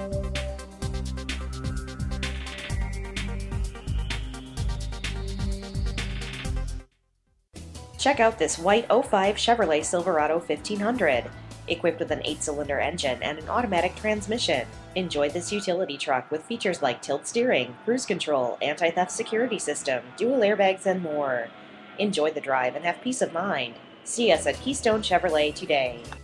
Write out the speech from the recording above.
Check out this white '05 Chevrolet Silverado 1500. Equipped with an 8-cylinder engine and an automatic transmission. Enjoy this utility truck with features like tilt steering, cruise control, anti-theft security system, dual airbags, and more. Enjoy the drive and have peace of mind. See us at Keystone Chevrolet today.